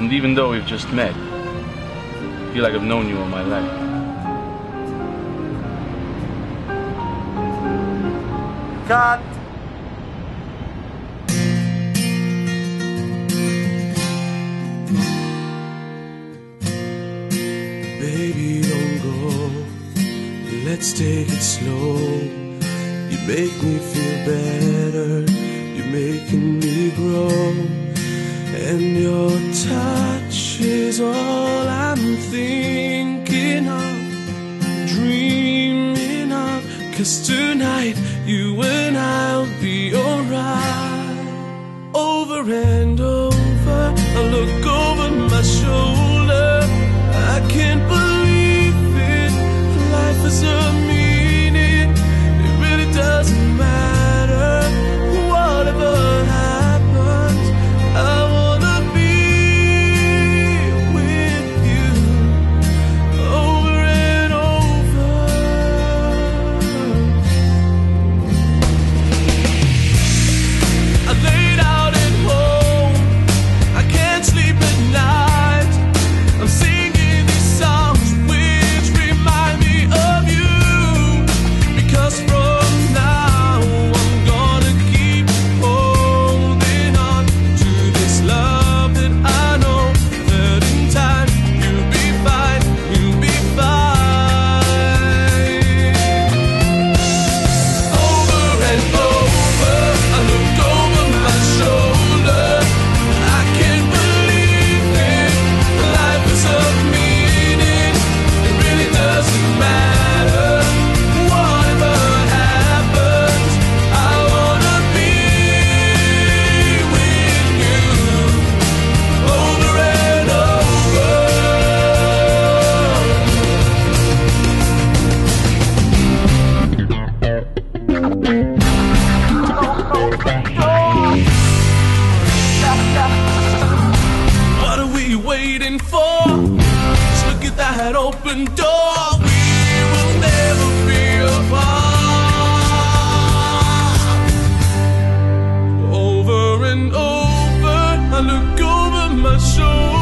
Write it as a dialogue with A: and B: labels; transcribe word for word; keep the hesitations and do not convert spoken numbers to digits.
A: And even though we've just met, I feel like I've known you all my life.
B: Cut!
C: Baby, don't go. Let's take it slow. You make me feel better. You're making me grow. And your touch is all I'm thinking of, dreaming of. 'Cause tonight you and I'll be alright. Over and over, I look over my shoulder. I can't believe it. Life is a meaning. It really doesn't matter. Whatever happens, I wanna be with you. Over and over. I laid out at home. I can't sleep at night. I'm singing these songs which remind me of you. Because from now I'm gonna keep holding on to this love that I know that in time you'll be fine, you'll be fine. Over and over, I look over my shoulder. I can't believe it. Life is a meaning. It really doesn't matter. Whatever happens, I wanna be with you. Over and over. What are we waiting for? Just look at that open door. We will never be apart. Over and over, I look over my shoulder.